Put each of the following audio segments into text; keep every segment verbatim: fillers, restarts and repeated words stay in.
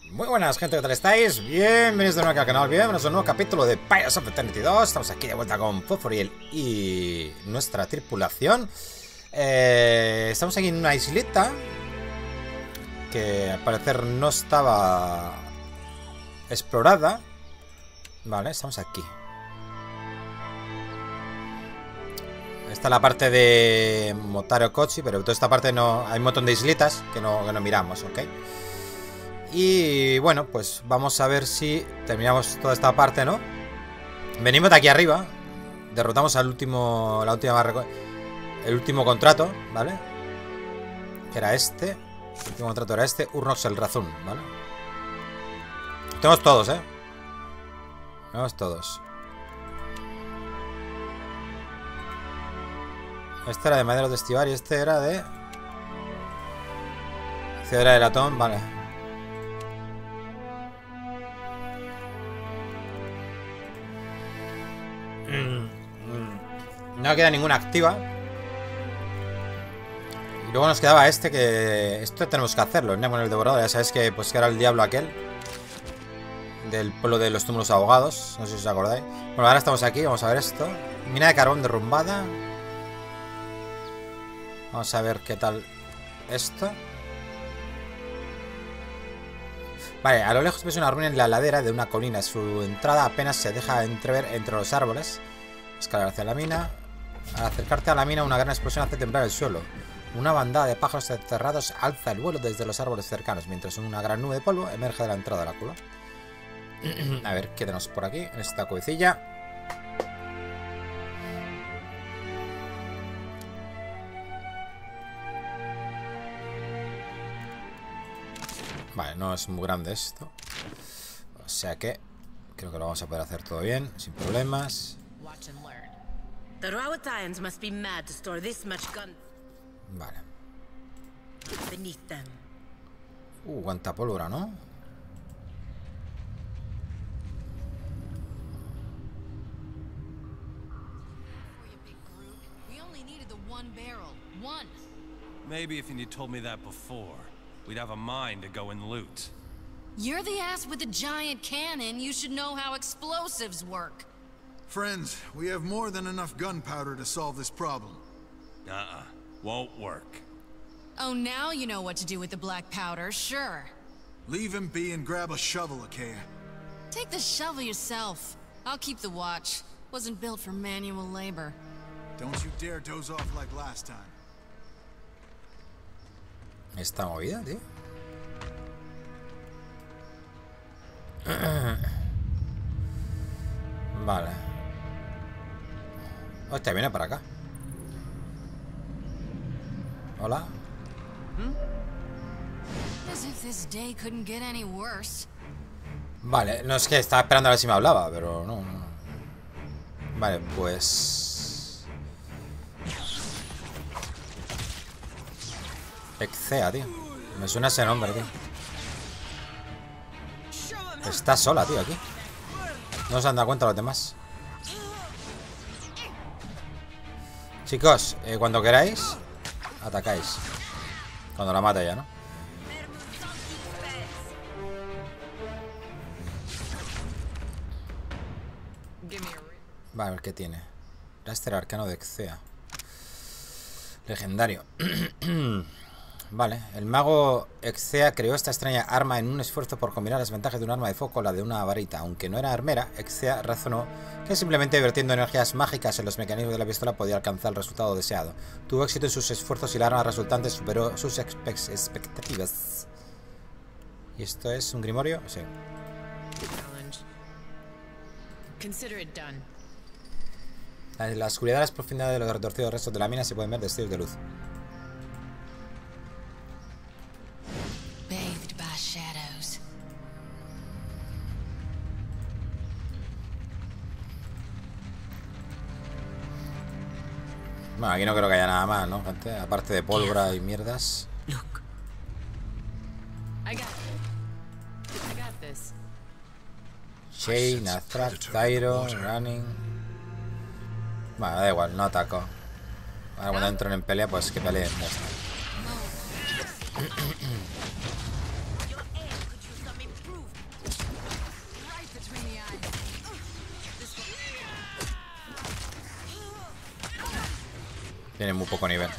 Muy buenas, gente, ¿qué tal estáis? Bienvenidos de nuevo aquí al canal, bienvenidos a un nuevo capítulo de Pirates of Eternity dos. Estamos aquí de vuelta con Fosforiel y nuestra tripulación. eh, Estamos aquí en una islita que al parecer no estaba explorada. Vale, estamos aquí. Esta es la parte de Motaro Kochi, pero toda esta parte no... Hay un montón de islitas que no, que no miramos, ¿ok? Y bueno, pues vamos a ver si terminamos toda esta parte, ¿no? Venimos de aquí arriba. Derrotamos al último... La última... El último contrato, ¿vale? Que era este. El último contrato era este. Urnox el Razón, ¿vale? Tenemos todos, ¿eh? Tenemos todos. Este era de Madero de Estivar y este era de... Este era de latón, vale. No queda ninguna activa. Y luego nos quedaba este que... Esto tenemos que hacerlo, ¿no? Con el devorador. Ya sabéis que, pues, que era el diablo aquel del pueblo de los túmulos ahogados. No sé si os acordáis. Bueno, ahora estamos aquí, vamos a ver esto. Mina de carbón derrumbada. Vamos a ver qué tal esto. Vale, a lo lejos ves una ruina en la ladera de una colina. Su entrada apenas se deja entrever entre los árboles. Escalar hacia la mina. Al acercarte a la mina, una gran explosión hace temblar el suelo. Una bandada de pájaros encerrados alza el vuelo desde los árboles cercanos, mientras una gran nube de polvo emerge de la entrada de la cueva. A ver, ¿qué tenemos por aquí? En esta cuevecilla. Vale, no es muy grande esto. O sea que creo que lo vamos a poder hacer todo bien, sin problemas. Vale. Uh, cuánta pólvora, ¿no? Maybe if you'd told me that before, we'd have a mine to go and loot. You're the ass with the giant cannon. You should know how explosives work. Friends, we have more than enough gunpowder to solve this problem. Uh-uh. Won't work. Oh, now you know what to do with the black powder, sure. Leave him be and grab a shovel, Achaea. Take the shovel yourself. I'll keep the watch. Wasn't built for manual labor. Don't you dare doze off like last time. Esta movida, tío. Vale. Hostia, viene para acá. Hola. Vale, no es que estaba esperando a ver si me hablaba, pero no, no. Vale, pues... Exea, tío. Me suena ese nombre, tío. Está sola, tío, aquí. No se han dado cuenta los demás. Chicos, eh, cuando queráis atacáis. Cuando la mate ya, ¿no? Vale, a ver qué tiene. Raster arcano de Exea. Legendario. Vale, el mago Exea creó esta extraña arma en un esfuerzo por combinar las ventajas de un arma de fuego con la de una varita. Aunque no era armera, Exea razonó que simplemente vertiendo energías mágicas en los mecanismos de la pistola podía alcanzar el resultado deseado. Tuvo éxito en sus esfuerzos y la arma resultante superó sus expectativas. ¿Y esto es un grimorio? Sí. En la oscuridad de las profundidades de los retorcidos restos de la mina se pueden ver destellos de luz. Bueno, aquí no creo que haya nada más, ¿no, gente? Aparte de pólvora y mierdas. Shane, Aztrak, Tyro, Running. Bueno, da igual, no ataco. Ahora cuando entren en pelea, pues que peleen. Ya está. Tiene muy poco nivel.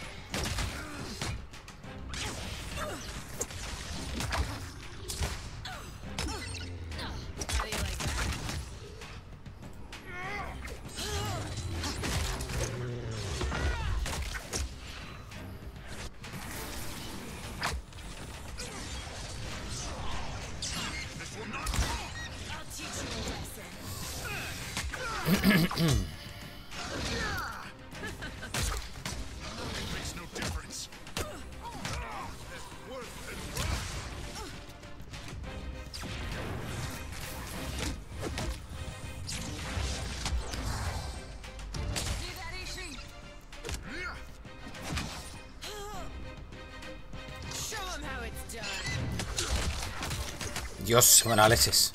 Dios, qué buena leches.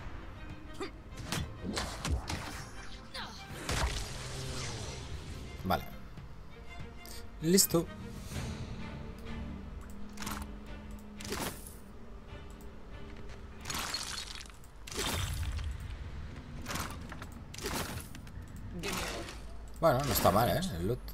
Vale. Listo. Bueno, no está mal, ¿eh? El loot.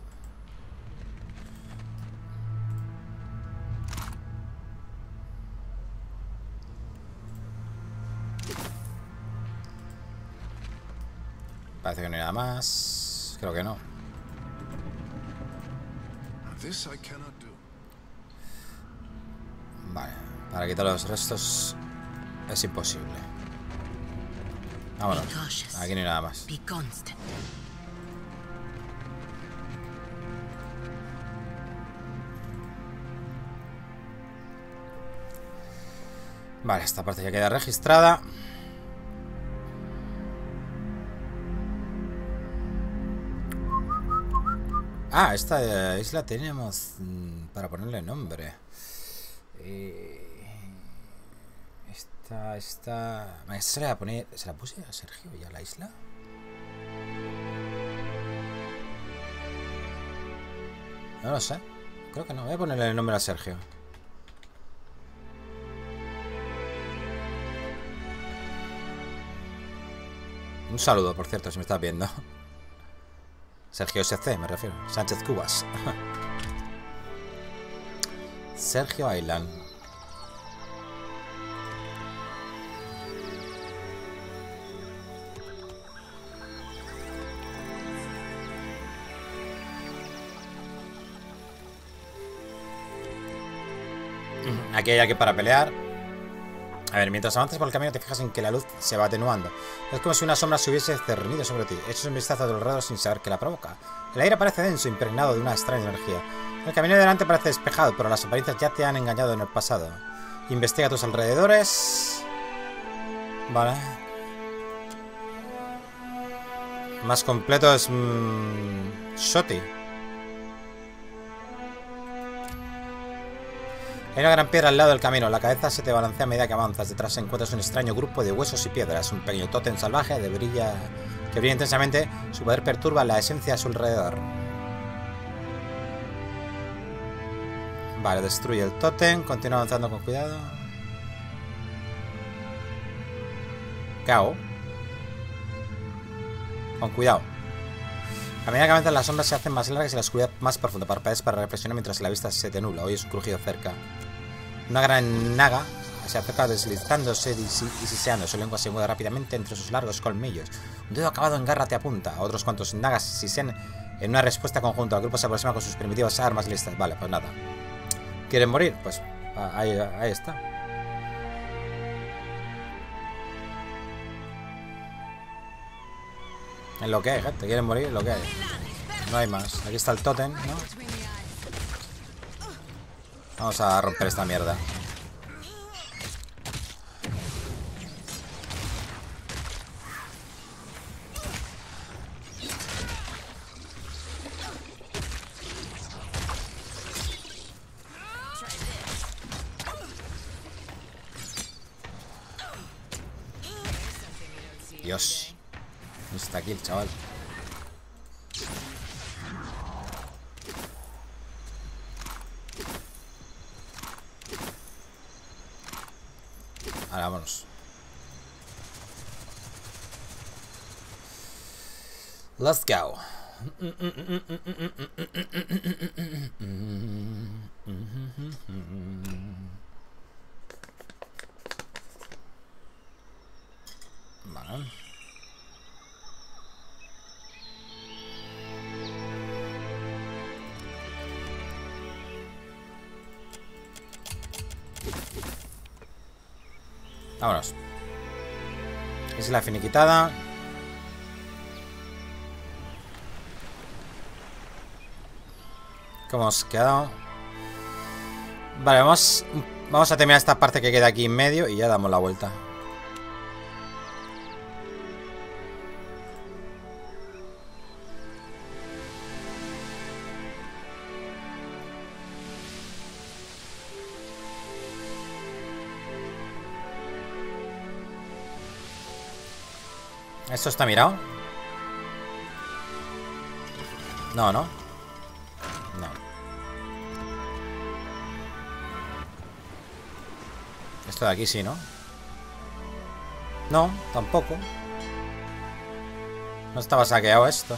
Parece que no hay nada más. Creo que no. Vale, para quitar los restos es imposible. Vámonos. Aquí no hay nada más. Vale, esta parte ya queda registrada. Ah, esta isla tenemos mmm, para ponerle nombre. Eh, esta, esta... Esta se la, pone, ¿se la puse a Sergio ya la isla? No lo sé. Creo que no. Voy a ponerle el nombre a Sergio. Un saludo, por cierto, si me estás viendo. Sergio S C, me refiero. Sánchez Cubas. Sergio Island. Aquí hay alguien para pelear. A ver, mientras avanzas por el camino te fijas en que la luz se va atenuando. Es como si una sombra se hubiese cernido sobre ti. Echas un vistazo a tu alrededor sin saber qué la provoca. El aire parece denso, impregnado de una extraña energía. El camino de delante parece despejado, pero las apariencias ya te han engañado en el pasado. Investiga tus alrededores. Vale. Más completo es... Mmm, Shoti. Hay una gran piedra al lado del camino. La cabeza se te balancea a medida que avanzas. Detrás encuentras un extraño grupo de huesos y piedras. Un pequeño tótem salvaje de brilla... que brilla intensamente. Su poder perturba la esencia a su alrededor. Vale, destruye el tótem. Continúa avanzando con cuidado. ¿Qué hago? Con cuidado. A medida que avanzan las sombras se hacen más largas y la oscuridad más profunda. Parpadeas para reflexionar mientras la vista se te nubla. Oyes un crujido cerca. Una gran naga se acerca deslizándose y siseando. Su lengua se mueve rápidamente entre sus largos colmillos. Un dedo acabado en garra te apunta. A otros cuantos nagas sisean en una respuesta conjunta. El grupo se aproxima con sus primitivas armas listas. Vale, pues nada. ¿Quieren morir? Pues ahí, ahí está. Es lo que hay, gente. ¿Quieren morir? Es lo que hay. No hay más. Aquí está el tótem, ¿no? Vamos a romper esta mierda. Dios. Está aquí el chaval. Ahora vámonos. Let's go. Vale. Vámonos. Isla finiquitada. ¿Cómo hemos quedado? Vale, vamos, vamos a terminar esta parte que queda aquí en medio y ya damos la vuelta. ¿Esto está mirado? No, no. No. Esto de aquí sí, ¿no? No, tampoco. No estaba saqueado esto.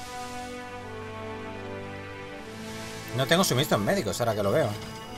No tengo suministros médicos ahora que lo veo.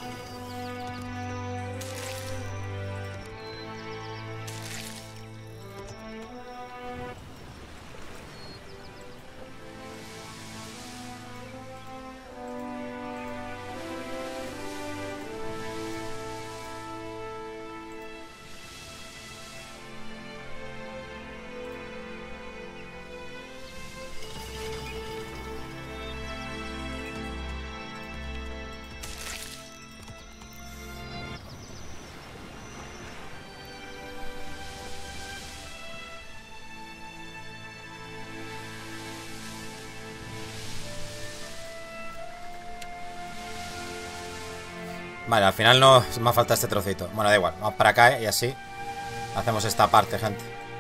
Vale, al final no me falta este trocito. Bueno, da igual, vamos para acá y así hacemos esta parte, gente.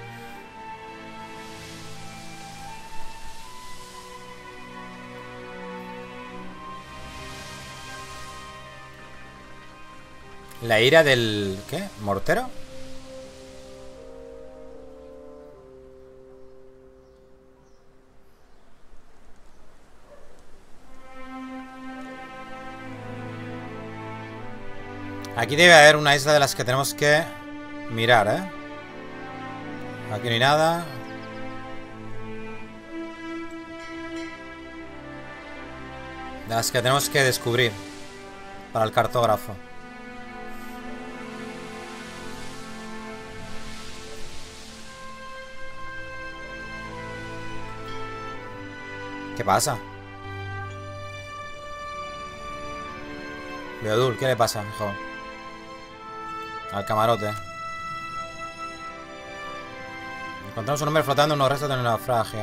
La ira del... ¿qué? ¿Mortero? Aquí debe haber una isla de las que tenemos que mirar, ¿eh? Aquí no hay nada. De las que tenemos que descubrir para el cartógrafo. ¿Qué pasa? Beodul, ¿qué le pasa, hijo? Al camarote. Encontramos un hombre flotando en unos restos de naufragio.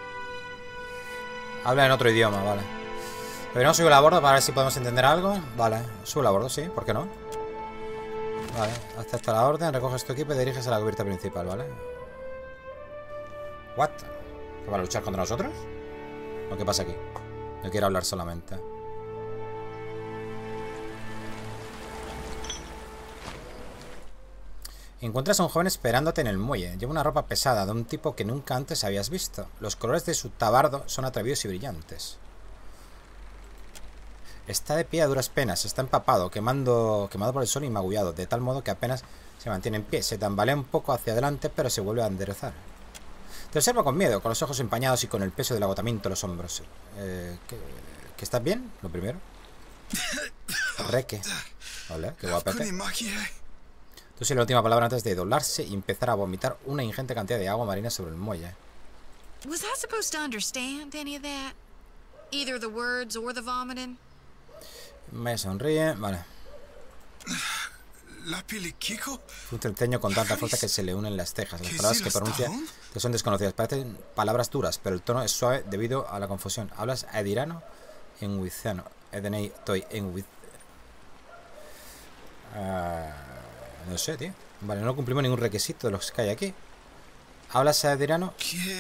Habla en otro idioma, vale. Deberíamos subir a bordo para ver si podemos entender algo. Vale, sube a bordo, sí, ¿por qué no? Vale, acepta la orden, recoges tu equipo y diriges a la cubierta principal, ¿vale? ¿What? ¿Que va a luchar contra nosotros? ¿O qué pasa aquí? No quiero hablar solamente. Encuentras a un joven esperándote en el muelle. Lleva una ropa pesada de un tipo que nunca antes habías visto. Los colores de su tabardo son atrevidos y brillantes. Está de pie a duras penas, está empapado, quemando, quemado por el sol y magullado, de tal modo que apenas se mantiene en pie. Se tambalea un poco hacia adelante, pero se vuelve a enderezar. Te observa con miedo, con los ojos empañados y con el peso del agotamiento en los hombros. Eh, ¿que, ¿Que estás bien? Lo primero. Reque. Hola, qué guapete. Tú sí la última palabra antes de doblarse y empezar a vomitar una ingente cantidad de agua marina sobre el muelle. Was I supposed to understand any of that? Either the words or the vomiting? Me sonríe, vale. ¿La piliquico? Frunce el ceño con tanta fuerza que se le unen las cejas. Las palabras que pronuncia que son desconocidas. Parecen palabras duras, pero el tono es suave debido a la confusión. Hablas edirano en wizano. Edenei toy en wiz. Uh, no sé, tío. Vale, no cumplimos ningún requisito de los que hay aquí. ¿Hablas edirano?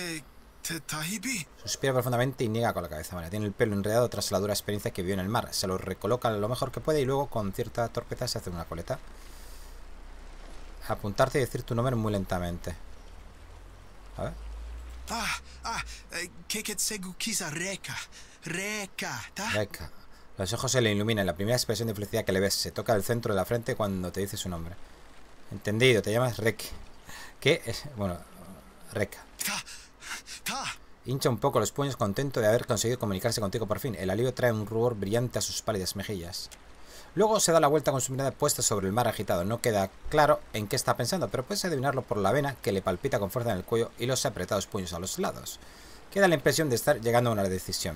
Suspira profundamente y niega con la cabeza. Vale, tiene el pelo enredado tras la dura experiencia que vivió en el mar. Se lo recoloca lo mejor que puede y luego con cierta torpeza se hace una coleta. Apuntarte y decir tu nombre muy lentamente. A ver. Ah, ah, Keketsegu Kisa Reka. Reka, ta. Reka. Los ojos se le iluminan. La primera expresión de felicidad que le ves se toca el centro de la frente cuando te dice su nombre. Entendido, te llamas Rek. ¿Qué es? Bueno, Reka. Ta. Ta. Hincha un poco los puños, contento de haber conseguido comunicarse contigo por fin. El alivio trae un rubor brillante a sus pálidas mejillas. Luego se da la vuelta con su mirada puesta sobre el mar agitado. No queda claro en qué está pensando, pero puedes adivinarlo por la vena que le palpita con fuerza en el cuello y los apretados puños a los lados. Queda la impresión de estar llegando a una decisión.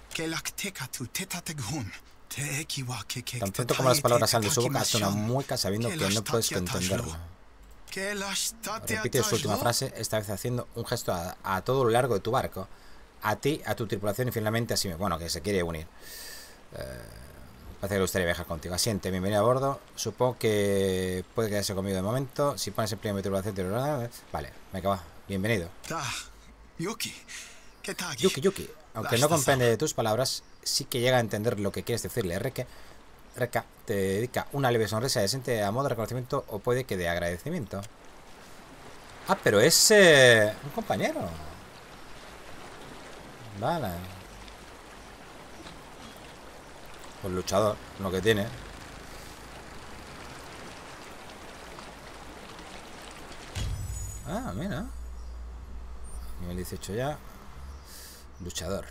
Tan pronto como las palabras salen de su boca, hace una mueca sabiendo que no puedes entenderlo. Repite su última frase, esta vez haciendo un gesto a, a todo lo largo de tu barco. A ti, a tu tripulación y finalmente así, bueno, que se quiere unir. Eh, parece que le gustaría viajar contigo. Asiente, bienvenido a bordo. Supongo que puede quedarse conmigo de momento. Si pones el primer tripulación, te lo... Vale, venga, va. Bienvenido. Yuki. Yuki, Yuki. Aunque no comprende tus palabras, sí que llega a entender lo que quieres decirle. Reka, Reka te dedica una leve sonrisa de siente a modo de reconocimiento o puede que de agradecimiento. Ah, pero es eh, un compañero. Vale. Pues luchador, lo que tiene. Ah, mira. Nivel dieciocho ya. Luchador.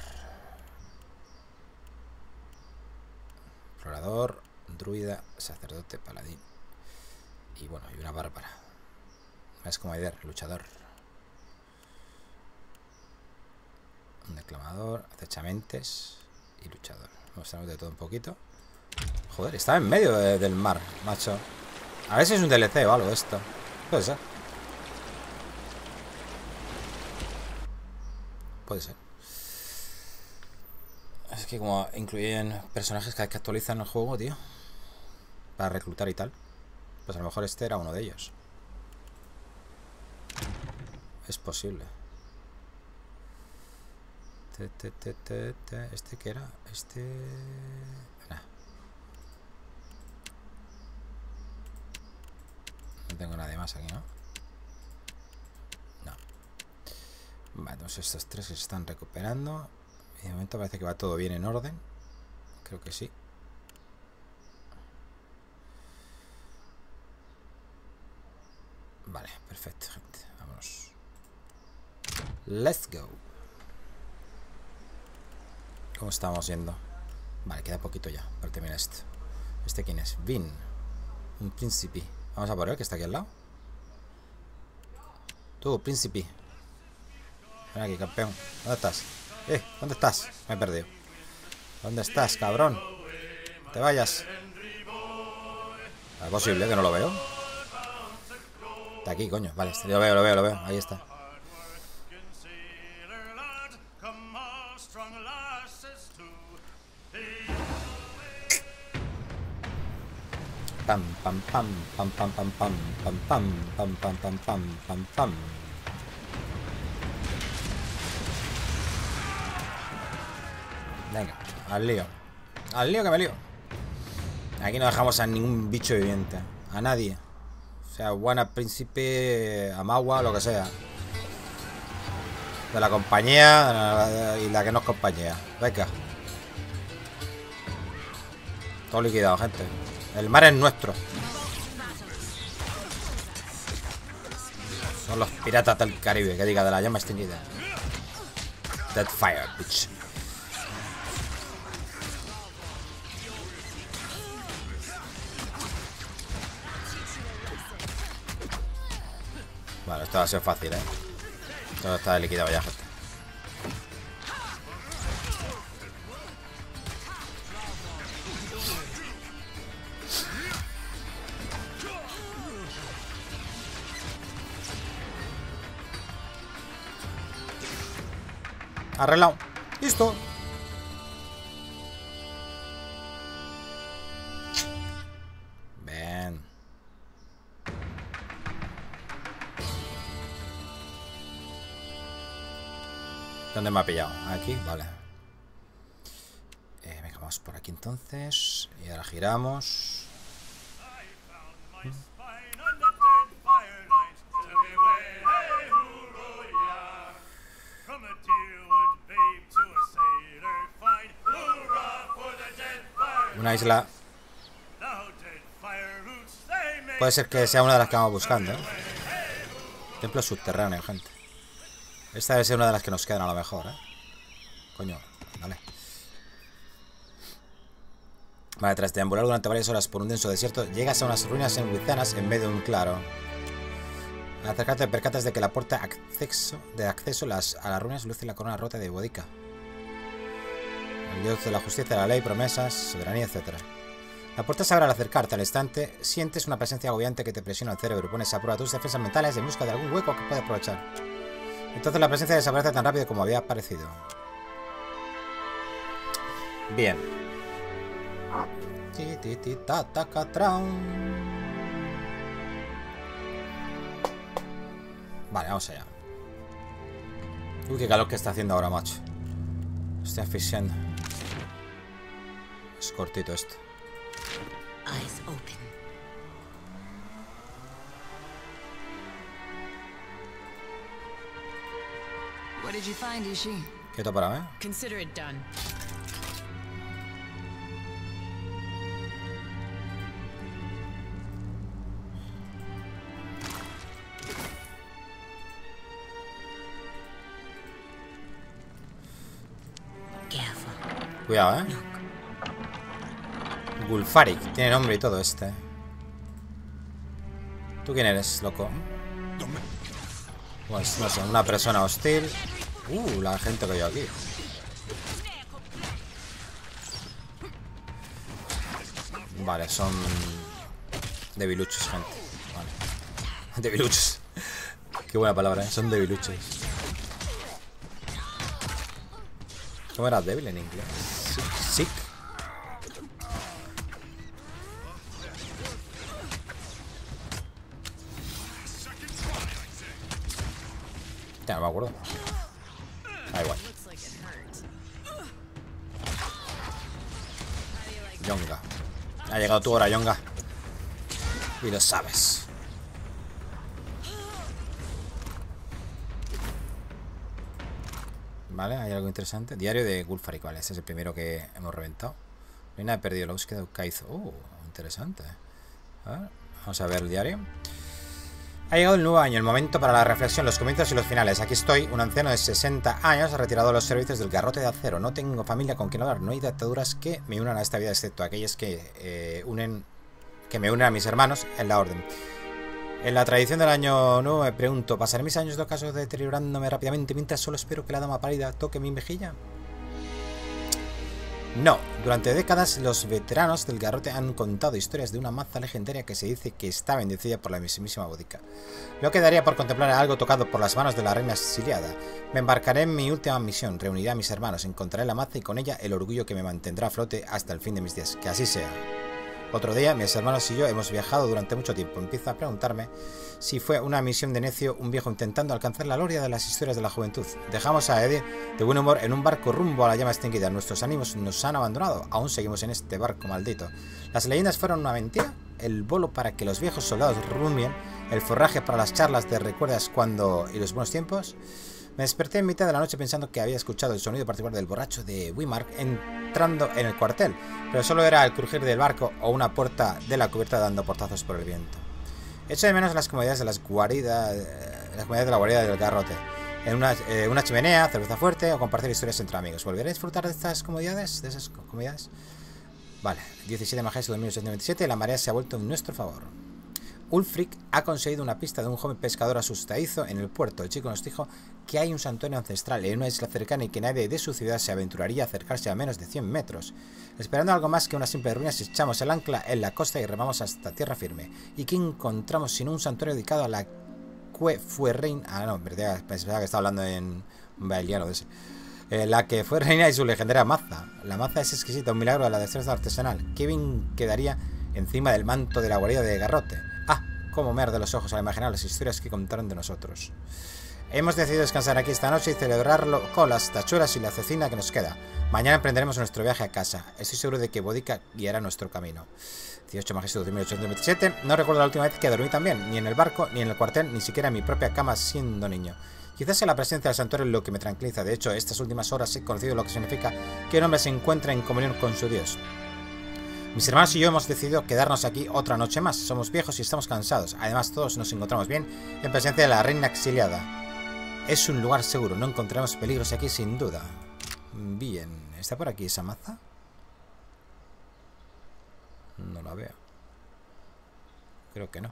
Explorador, druida, sacerdote, paladín. Y bueno, y una bárbara. Es como Aider, luchador. Un declamador, acechamentes y luchador. Mostramos de todo un poquito. Joder, está en medio de, del mar, macho. A ver si es un D L C o algo esto. Puede ser. Puede ser. Es que como incluyen personajes cada vez que actualizan el juego, tío, para reclutar y tal, pues a lo mejor este era uno de ellos. Es posible. Te, te, te, te, te. ¿Este qué era? Este... Nah. No tengo nadie más aquí, ¿no? No. Vale, entonces estos tres se están recuperando. Y de momento parece que va todo bien en orden. Creo que sí. Vale, perfecto, gente. Vámonos. Let's go. ¿Cómo estamos yendo? Vale, queda poquito ya para terminar esto. ¿Este quién es? Vin. Un príncipe. Vamos a por él, que está aquí al lado. Tú, príncipe. Ven aquí, campeón. ¿Dónde estás? Eh, ¿dónde estás? Me he perdido. ¿Dónde estás, cabrón? Te vayas. ¿Es posible que no lo veo? Está aquí, coño. Vale, lo veo, lo veo, lo veo. Ahí está. Pam, pam, pam, pam, pam, pam, pam, pam, pam, pam, pam, pam, pam, pam, pam. Venga, al lío. Al lío que me lío. Aquí no dejamos a ningún bicho viviente. A nadie. O sea, Buena, Príncipe, Amawa, lo que sea. De la compañía y la que no es compañía. Venga. Todo liquidado, gente. El mar es nuestro. Son los piratas del Caribe, que diga, de la llama extinguida. Deadfire, bitch. Vale, esto va a ser fácil, ¿eh? Todo está liquidado ya, gente. Arreglado. Listo. Ven. ¿Dónde me ha pillado? Aquí, vale. Eh, venga, vamos por aquí entonces. Y ahora giramos. Una isla. Puede ser que sea una de las que vamos buscando, ¿eh? Templo subterráneo, gente. Esta debe ser una de las que nos quedan a lo mejor, ¿eh? Coño, vale. Vale, tras deambular durante varias horas por un denso desierto, llegas a unas ruinas enguizanas en medio de un claro. Al acercarte percatas de que la puerta acceso, de acceso las, a las ruinas luce la corona rota de Boudica. El dios de la justicia, la ley, promesas, soberanía, etcétera. La puerta se abre al acercarte. Al instante sientes una presencia agobiante que te presiona el cerebro. Pones a prueba tus defensas mentales en busca de algún hueco que pueda aprovechar. Entonces la presencia desaparece tan rápido como había aparecido. Bien. Vale, vamos allá. Uy, qué calor que está haciendo ahora, macho. Estoy asfixiando. Es cortito esto. Eyes open. What did you find, Ishi? Quieto para mí. Consider it done. Careful. Cuidado, eh. Gulfarik, tiene nombre y todo este. ¿Tú quién eres, loco? Pues no sé, una persona hostil. Uh, la gente que hay aquí. Vale, son debiluchos, gente. Vale. Debiluchos. Qué buena palabra, ¿eh? Son debiluchos. ¿Cómo era débil en inglés? Sick. Ya no me acuerdo. Da igual. Yonga. Ha llegado tu hora, Yonga. Y lo sabes. Vale, hay algo interesante. Diario de Gulfarik, vale. Este es el primero que hemos reventado. No hay nada perdido. La búsqueda de Kaizo. Oh, interesante. A ver, vamos a ver el diario. Ha llegado el nuevo año, el momento para la reflexión, los comienzos y los finales. Aquí estoy, un anciano de sesenta años, retirado de los servicios del garrote de acero. No tengo familia con quien hablar, no hay ataduras que me unan a esta vida, excepto aquellas que eh, unen, que me unen a mis hermanos en la orden. En la tradición del año nuevo me pregunto, ¿pasaré mis años de ocaso deteriorándome rápidamente mientras solo espero que la dama pálida toque mi mejilla? No, durante décadas los veteranos del garrote han contado historias de una maza legendaria que se dice que está bendecida por la mismísima Boudica. Lo quedaría por contemplar algo tocado por las manos de la reina exiliada. Me embarcaré en mi última misión, reuniré a mis hermanos, encontraré la maza y con ella el orgullo que me mantendrá a flote hasta el fin de mis días. Que así sea. Otro día, mis hermanos y yo hemos viajado durante mucho tiempo. Empiezo a preguntarme si fue una misión de necio, un viejo intentando alcanzar la gloria de las historias de la juventud. Dejamos a Eddie de buen humor en un barco rumbo a la llama extinguida. Nuestros ánimos nos han abandonado. Aún seguimos en este barco maldito. ¿Las leyendas fueron una mentira? ¿El bolo para que los viejos soldados rumien? ¿El forraje para las charlas de recuerdas cuando y los buenos tiempos? Me desperté en mitad de la noche pensando que había escuchado el sonido particular del borracho de Wimark entrando en el cuartel, pero solo era el crujir del barco o una puerta de la cubierta dando portazos por el viento. Echo de menos las comodidades de las guaridas, las comodidades de la guarida del garrote. En una, eh, una chimenea, cerveza fuerte o compartir historias entre amigos. ¿Volveré a disfrutar de estas comodidades? ¿De esas comodidades? Vale, diecisiete de mayo de mil ochocientos noventa y siete, la marea se ha vuelto en nuestro favor. Ulfric ha conseguido una pista de un joven pescador asustadizo en el puerto. El chico nos dijo que hay un santuario ancestral en una isla cercana y que nadie de su ciudad se aventuraría a acercarse a menos de cien metros. Esperando algo más que una simple ruina, echamos el ancla en la costa y remamos hasta tierra firme. ¿Y qué encontramos sino un santuario dedicado a la que fue reina? Ah, no, verdad, pensaba que estaba hablando en baeliano de ese. Eh, la que fue reina y su legendaria maza. La maza es exquisita, un milagro de la destreza artesanal. Qué bien quedaría encima del manto de la guarida de garrote. Ah, cómo me arde los ojos al imaginar las historias que contaron de nosotros. Hemos decidido descansar aquí esta noche y celebrarlo con las tachuelas y la cecina que nos queda. Mañana emprenderemos nuestro viaje a casa. Estoy seguro de que Boudica guiará nuestro camino. dieciocho de mayo de mil ochocientos veintisiete. No recuerdo la última vez que dormí también, ni en el barco, ni en el cuartel, ni siquiera en mi propia cama siendo niño. Quizás sea la presencia del santuario lo que me tranquiliza. De hecho, estas últimas horas he conocido lo que significa que un hombre se encuentra en comunión con su Dios. Mis hermanos y yo hemos decidido quedarnos aquí otra noche más. Somos viejos y estamos cansados. Además, todos nos encontramos bien en presencia de la reina exiliada. Es un lugar seguro. No encontraremos peligros aquí sin duda. Bien. ¿Está por aquí esa maza? No la veo. Creo que no.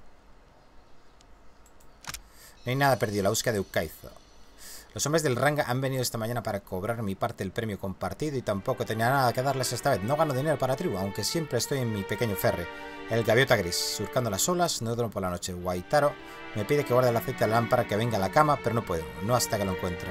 No hay nada perdido. La búsqueda de Ukaizo. Los hombres del Ranga han venido esta mañana para cobrar mi parte del premio compartido y tampoco tenía nada que darles esta vez. No gano dinero para la tribu, aunque siempre estoy en mi pequeño ferry, el Gaviota Gris, surcando las olas, no duermo por la noche. Waitaro me pide que guarde el aceite de la lámpara, que venga a la cama, pero no puedo, no hasta que lo encuentre.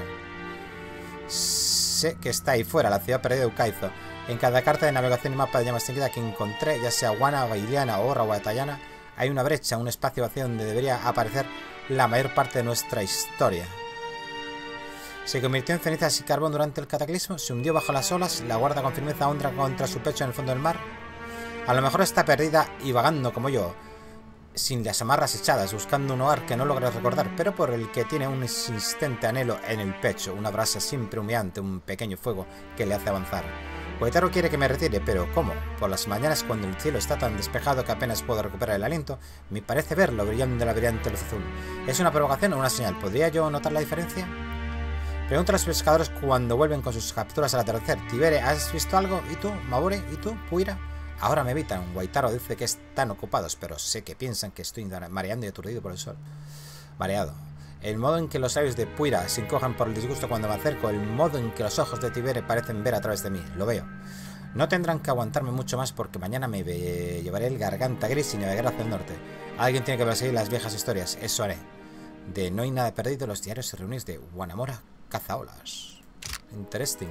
Sé que está ahí fuera, la ciudad perdida de Ukaizo. En cada carta de navegación y mapa de llama extinguida que encontré, ya sea Guana, Bailiana o Orra o Atayana, hay una brecha, un espacio vacío donde debería aparecer la mayor parte de nuestra historia. Se convirtió en cenizas y carbón durante el cataclismo, se hundió bajo las olas, la guarda con firmeza honda contra su pecho en el fondo del mar. A lo mejor está perdida y vagando como yo, sin las amarras echadas, buscando un hogar que no logra recordar, pero por el que tiene un insistente anhelo en el pecho, una brasa siempre humeante, un pequeño fuego que le hace avanzar. Waitaro quiere que me retire, pero ¿cómo? Por las mañanas, cuando el cielo está tan despejado que apenas puedo recuperar el aliento, me parece verlo brillando de la brillante luz azul. ¿Es una provocación o una señal? ¿Podría yo notar la diferencia? Pregunto a los pescadores cuando vuelven con sus capturas al atardecer. Tibere, ¿has visto algo? ¿Y tú, Mabure? ¿Y tú, Puira? Ahora me evitan. Waitaro dice que están ocupados, pero sé que piensan que estoy mareando y aturdido por el sol. Mareado. El modo en que los labios de Puira se encojan por el disgusto cuando me acerco, el modo en que los ojos de Tibere parecen ver a través de mí. Lo veo. No tendrán que aguantarme mucho más porque mañana me llevaré el Garganta Gris y navegaré hacia el norte. Alguien tiene que perseguir las viejas historias. Eso haré. De No hay nada perdido, los diarios y reuniones de Guanamora Cazaolas. Interesting.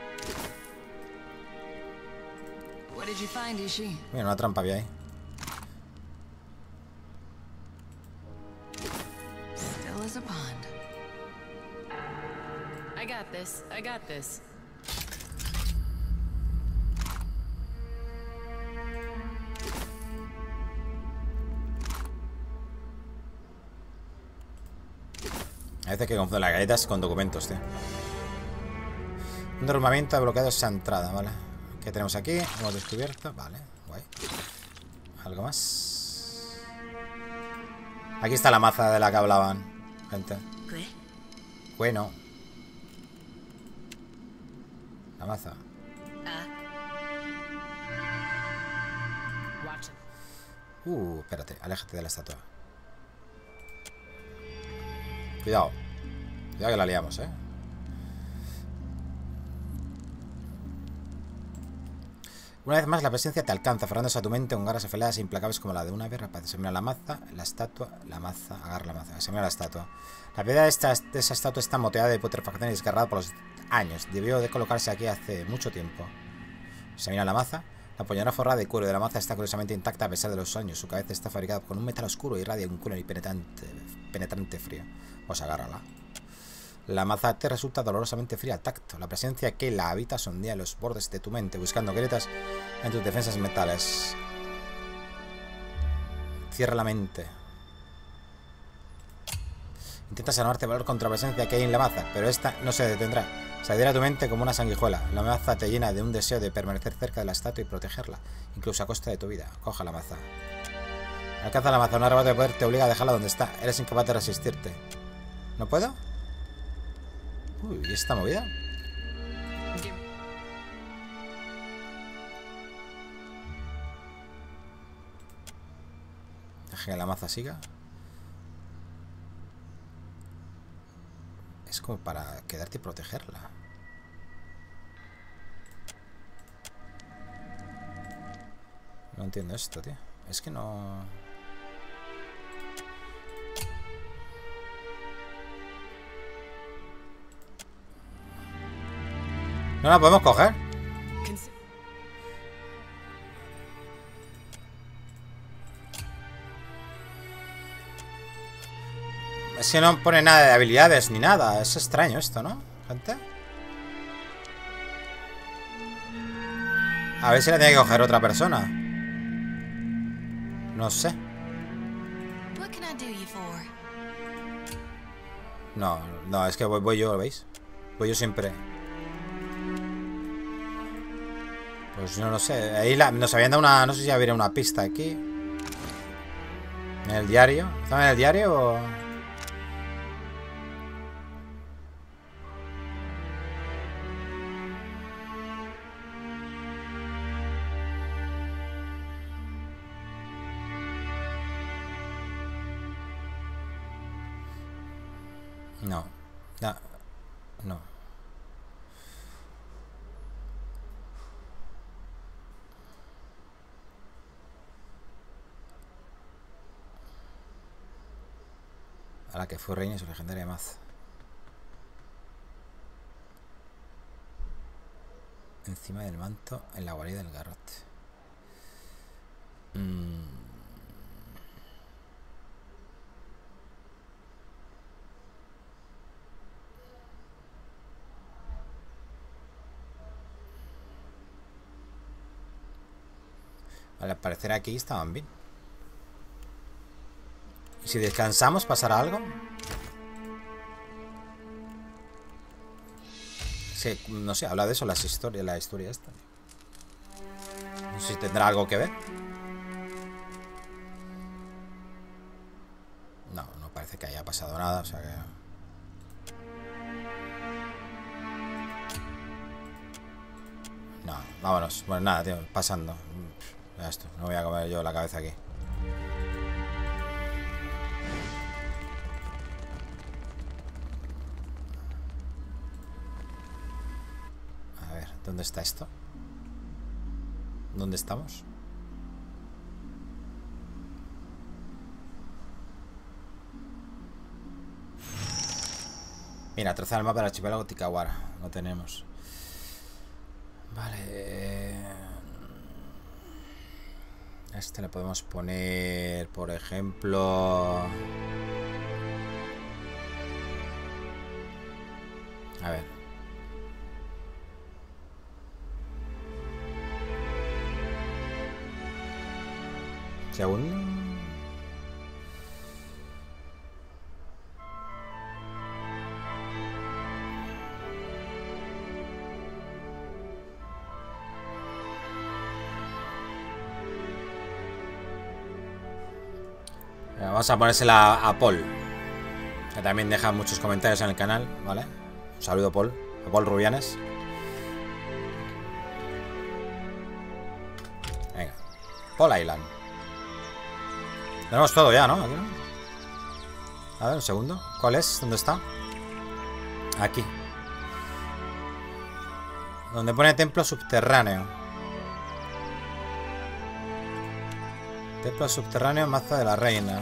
What did you find, Ishi? Mira, una trampa había ahí. Still as a pond. I got this. I got this. A veces que confundo las galletas con documentos, tío. Un derrumbamiento ha bloqueado esa entrada, ¿vale? ¿Qué tenemos aquí? Hemos descubierto. Vale, guay. ¿Algo más? Aquí está la maza de la que hablaban, gente. ¿Qué? Bueno. La maza. Ah. Watch him. Uh, espérate, aléjate de la estatua. Cuidado. Cuidado que la liamos, eh. Una vez más la presencia te alcanza, aferrándose a tu mente con garras afiliadas e implacables como la de una guerra. Examina la maza, la estatua, la maza, agarra la maza, examina la estatua. La piedra de, esta, de esa estatua está moteada de putrefacción y desgarrada por los años. Debió de colocarse aquí hace mucho tiempo. Examina la maza. La empuñadura forrada de cuero de la maza está curiosamente intacta a pesar de los años. Su cabeza está fabricada con un metal oscuro y irradia un cuero y penetrante, penetrante frío. Pues agárrala. La maza te resulta dolorosamente fría al tacto. La presencia que la habita sondea los bordes de tu mente, buscando grietas en tus defensas mentales. Cierra la mente. Intenta sanarte valor contra la presencia que hay en la maza, pero esta no se detendrá. Se adhiere a tu mente como una sanguijuela. La maza te llena de un deseo de permanecer cerca de la estatua y protegerla, incluso a costa de tu vida. Coja la maza. Alcanza la maza. Un arrebato de poder te obliga a dejarla donde está. Eres incapaz de resistirte. ¿No puedo? Uy, ¿y esta movida? Deja que la maza siga. Es como para quedarte y protegerla. No entiendo esto, tío. Es que no... ¿No la podemos coger? Es que no pone nada de habilidades ni nada. Es extraño esto, ¿no, gente? A ver si la tiene que coger otra persona. No sé. No, no, es que voy, voy yo, ¿lo veis? Voy yo siempre. Pues no lo sé. Ahí la, nos habían dado una... No sé si habría una pista aquí. ¿En el diario? ¿Estaba en el diario o...? No. No. No. A la que fue reina y su legendaria maza. Encima del manto, en la guarida del garrote. Mm. Vale, al parecer aquí estaban bien. ¿Y si descansamos pasará algo? Sí, no sé, habla de eso las historias, la historia esta. No sé si tendrá algo que ver. No, no parece que haya pasado nada, o sea que... No, vámonos. Bueno, nada, tío, pasando. Ya esto, no voy a comer yo la cabeza aquí. A ver, ¿dónde está esto? ¿Dónde estamos? Mira, trazar el mapa del archipiélago Tikawara. Lo tenemos. Vale. A este le podemos poner, por ejemplo... A ver. Segundo. Vamos a ponérsela a Paul, que también deja muchos comentarios en el canal, ¿vale? Un saludo, Paul, a Paul Rubianes. Venga, Paul Island. Tenemos todo ya, ¿no? Aquí, ¿no? A ver, un segundo. ¿Cuál es? ¿Dónde está? Aquí. Donde pone templo subterráneo. Templo subterráneo, maza de la reina.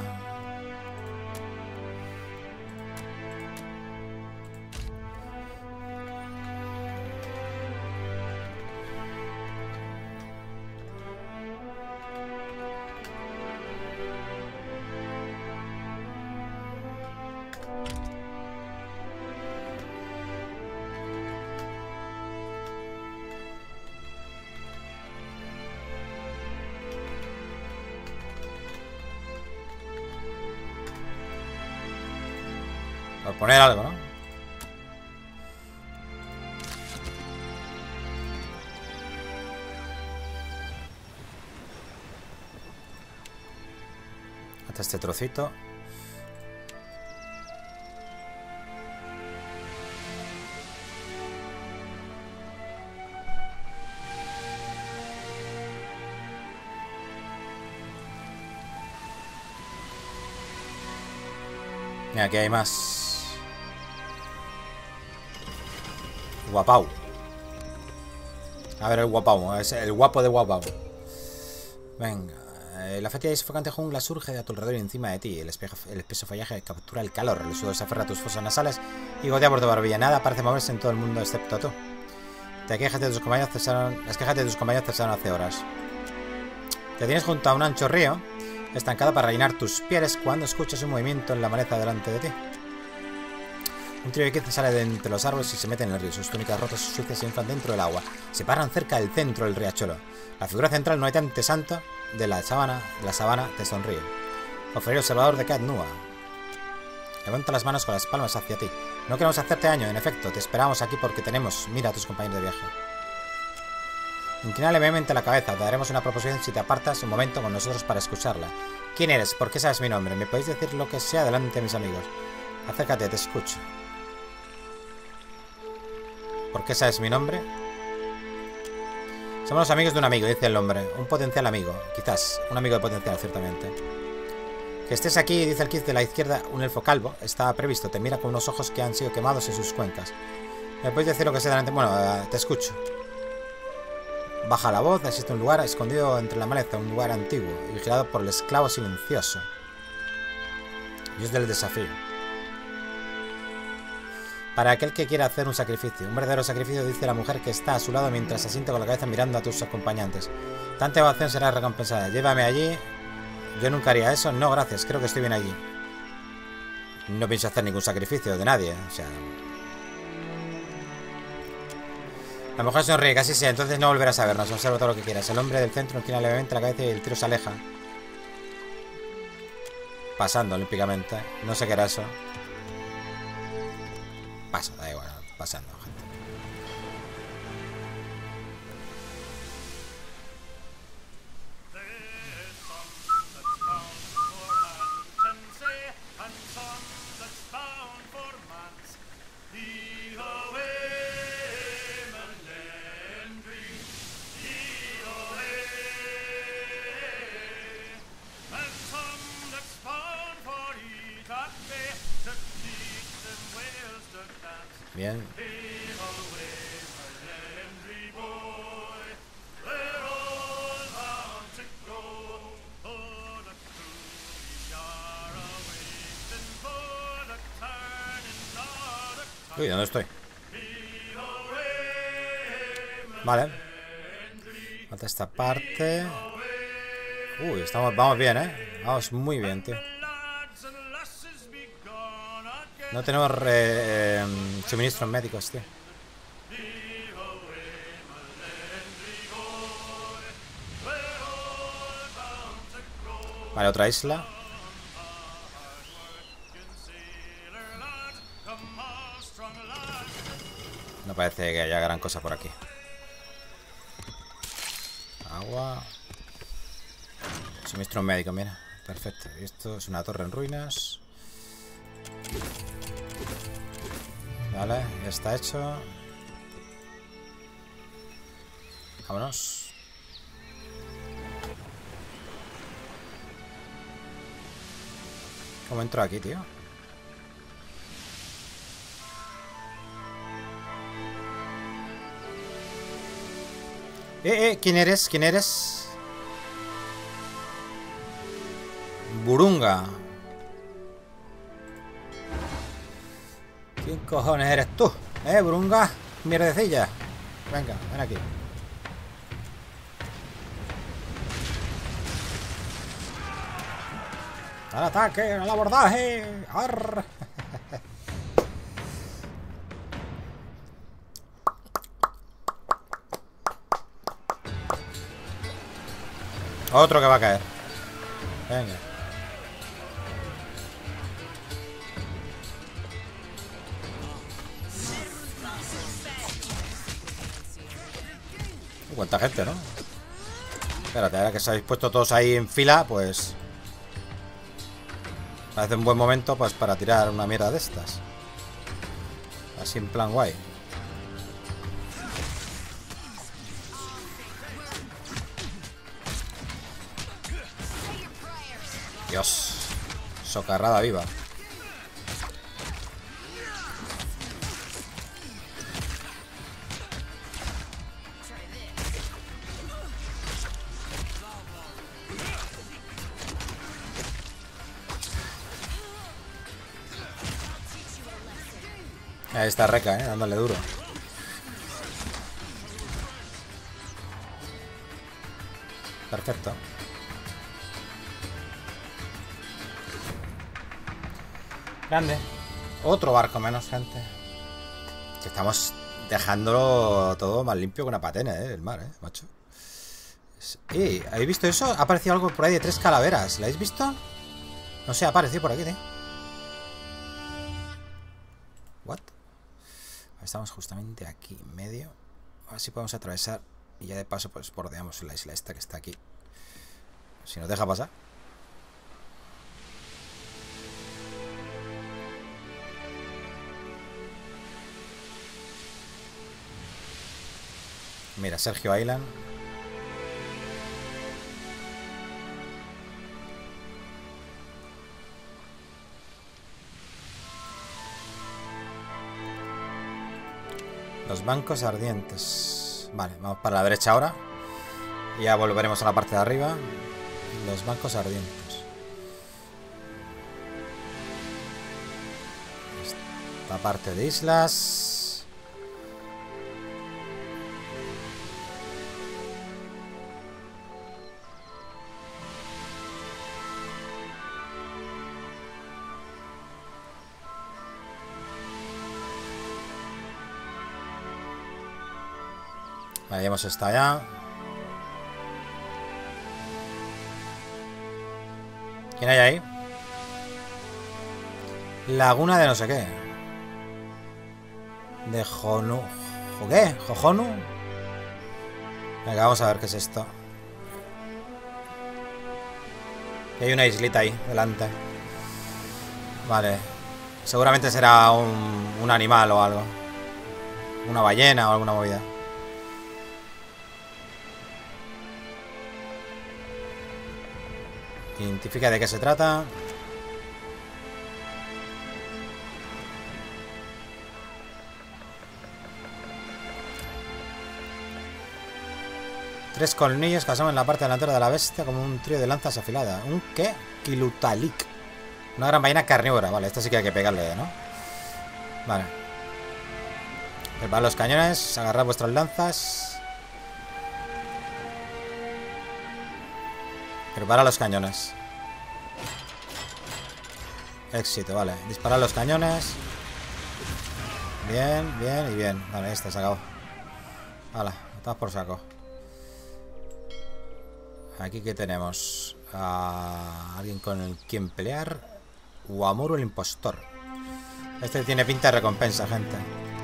Por poner algo, ¿no? Hasta este trocito. Mira, aquí hay más. Guapau. A ver el guapau, es el guapo de guapau. Venga. Eh, la fétida y sofocante jungla surge de a tu alrededor y encima de ti. El, espejo, el espeso follaje captura el calor. El sudor se aferra a tus fosas nasales y gotea por tu barbilla. Nada parece moverse en todo el mundo excepto tú. Te quejas de tus compañeros cesaron, las quejas de tus compañeros cesaron hace horas. Te tienes junto a un ancho río estancado para rellenar tus pieles cuando escuchas un movimiento en la maleza delante de ti. Un trío de quince sale de entre los árboles y se mete en el río. Sus túnicas rotas y sucias se inflan dentro del agua. Se paran cerca del centro del riachuelo. La figura central, no hay tanto santo de la sabana, la sabana te sonríe. Ofrecer el salvador de Cat Nua. Levanta las manos con las palmas hacia ti. No queremos hacerte daño, en efecto. Te esperamos aquí porque tenemos... Mira a tus compañeros de viaje. Inclina levemente la cabeza. Te daremos una proposición si te apartas un momento con nosotros para escucharla. ¿Quién eres? ¿Por qué sabes mi nombre? ¿Me podéis decir lo que sea delante de mis amigos? Acércate, te escucho. ¿Por qué sabes mi nombre? Somos los amigos de un amigo, dice el hombre. Un potencial amigo, quizás. Un amigo de potencial, ciertamente. Que estés aquí, dice el Kid de la izquierda, un elfo calvo. Está previsto, te mira con unos ojos que han sido quemados en sus cuencas. ¿Me puedes decir lo que sea delante? Bueno, uh, te escucho. Baja la voz, existe un lugar escondido entre la maleza, un lugar antiguo, y vigilado por el esclavo silencioso. Dios del desafío. Para aquel que quiera hacer un sacrificio. Un verdadero sacrificio, dice la mujer que está a su lado mientras asiente con la cabeza mirando a tus acompañantes. Tanta evacuación será recompensada. Llévame allí. Yo nunca haría eso. No, gracias. Creo que estoy bien allí. No pienso hacer ningún sacrificio de nadie. O sea... La mujer sonríe, casi sí. Entonces no volverás a vernos. Observa todo lo que quieras. El hombre del centro inclina levemente la cabeza y el tiro se aleja. Pasando olímpicamente. No sé qué era eso. Paso, da igual, pasando, gente. Bien. Uy, ¿dónde estoy? Vale. Falta esta parte. Uy, estamos, vamos bien, ¿eh? Vamos muy bien, tío. No tenemos eh, eh, suministros médicos, tío. Vale, otra isla. No parece que haya gran cosa por aquí. Agua. Suministros médicos, mira. Perfecto. Y esto es una torre en ruinas. Vale, ya está hecho. Vámonos. ¿Cómo entro aquí, tío? Eh, eh, ¿quién eres? ¿Quién eres? Burunga. ¿Quién cojones eres tú? ¿Eh, Burunga? Mierdecilla. Venga, ven aquí. ¡Al ataque! ¡Al abordaje! ¡Arr! Otro que va a caer. Venga. Cuánta gente, ¿no? Espérate, ahora que os habéis puesto todos ahí en fila, pues... Parece un buen momento, pues, para tirar una mierda de estas. Así en plan guay. Dios. Socarrada viva. Ahí está Reca, eh, dándole duro. Perfecto. Grande. Otro barco menos, gente. Que estamos dejándolo todo más limpio que una patena, eh, el mar, eh, macho. Eh, ¿habéis visto eso? Ha aparecido algo por ahí de tres calaveras. ¿La habéis visto? No sé, ha aparecido por aquí, eh. What? Estamos justamente aquí en medio. A ver si podemos atravesar Y ya de paso pues bordeamos la isla esta que está aquí. Si nos deja pasar. Mira, Sergio Island. Los bancos ardientes. Vale, vamos para la derecha ahora. Y ya volveremos a la parte de arriba. Los bancos ardientes. Esta parte de islas. Vale, ya hemos estado ya. ¿Quién hay ahí? Laguna de no sé qué. De Jonu. ¿O qué? ¿Jojonu? Venga, vamos a ver qué es esto. Y hay una islita ahí, delante. Vale. Seguramente será un, un animal o algo. Una ballena o alguna movida. Identifica de qué se trata. Tres colmillos que asoman en la parte delantera de la bestia como un trío de lanzas afiladas. ¿Un qué? Kilutalik. Una gran ballena carnívora. Vale, esta sí que hay que pegarle, ¿no? Vale. Preparad los cañones. Agarrad vuestras lanzas. Prepara los cañones. Éxito, vale. Disparar los cañones. Bien, bien y bien. Vale, este se acabó. Hala, estamos por saco. Aquí que tenemos a alguien con el quien pelear. Uamuro el impostor. Este tiene pinta de recompensa, gente.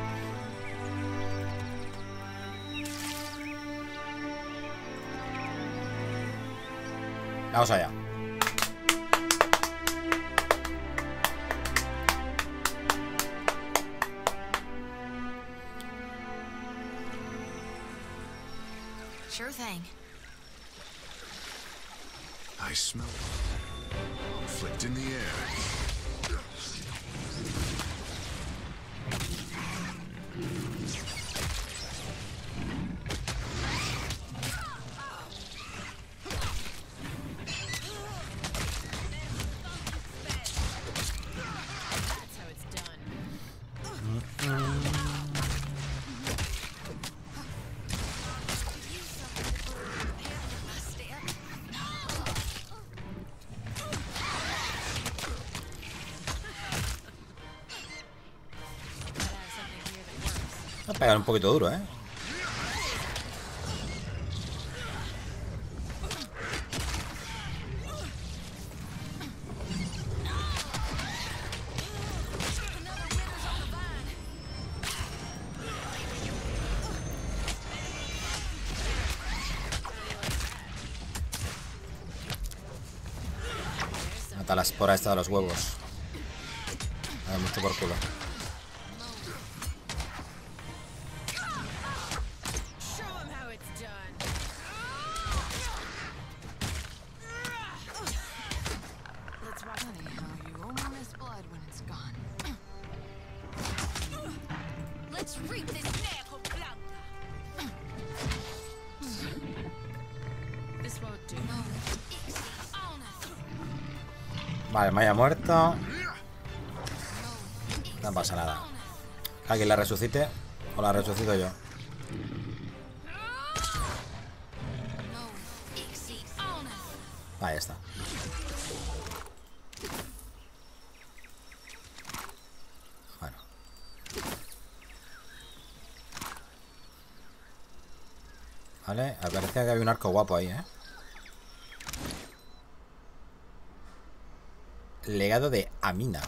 Vamos allá. Sure thing. I smell it. Flicked in the air. Va a pegar un poquito duro, ¿eh? Mata la espora esta de los huevos. A ver, mucho por culo. Vale, me haya muerto. No pasa nada. Alguien la resucite. O la resucito yo. Ahí está. Bueno. Vale, parecía que había un arco guapo ahí, ¿eh? Legado de Amina.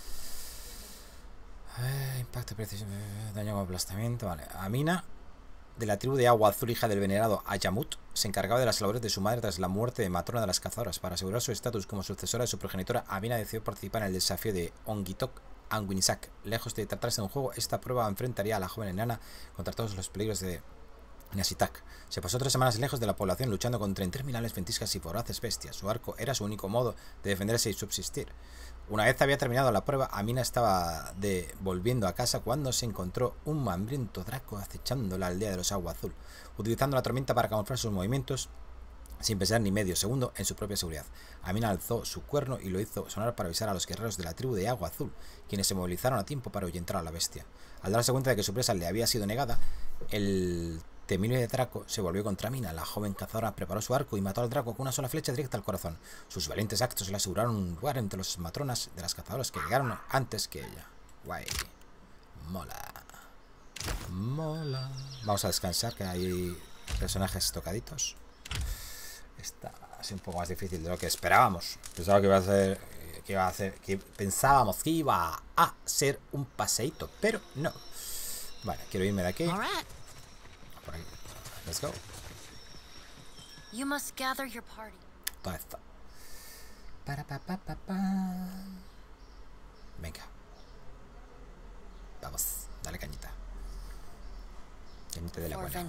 Eh, impacto, precisión, daño con aplastamiento. Vale, Amina. de la tribu de Agua Azul, hija del venerado Ayamut, se encargaba de las labores de su madre tras la muerte de Matrona de las Cazadoras. Para asegurar su estatus como sucesora de su progenitora, Amina decidió participar en el desafío de Ongitok Anguinisak. Lejos de tratarse de un juego, esta prueba enfrentaría a la joven enana contra todos los peligros de Nasitak. Se pasó tres semanas lejos de la población luchando contra interminables ventiscas y voraces bestias. Su arco era su único modo de defenderse y subsistir. Una vez había terminado la prueba, Amina estaba de volviendo a casa cuando se encontró un hambriento draco acechando la aldea de los Agua Azul, utilizando la tormenta para camuflar sus movimientos sin pensar ni medio segundo en su propia seguridad. Amina alzó su cuerno y lo hizo sonar para avisar a los guerreros de la tribu de Agua Azul, quienes se movilizaron a tiempo para ahuyentar a la bestia. Al darse cuenta de que su presa le había sido negada, el temible Draco se volvió contra Amina. La joven cazadora preparó su arco y mató al Draco con una sola flecha directa al corazón. Sus valientes actos le aseguraron un lugar entre los matronas de las cazadoras que llegaron antes que ella. Guay. Mola. Mola. Vamos a descansar, que hay personajes tocaditos. Está así un poco más difícil de lo que esperábamos. Pensaba que iba a ser, que iba a hacer, que pensábamos que iba a ser un paseíto, pero no. Vale, quiero irme de aquí. Por aquí. Let's go. You must gather your party. ¿Dónde está? Para, pa, pa, pa, pa. Venga. Vamos, dale cañita. Cañita de la buena.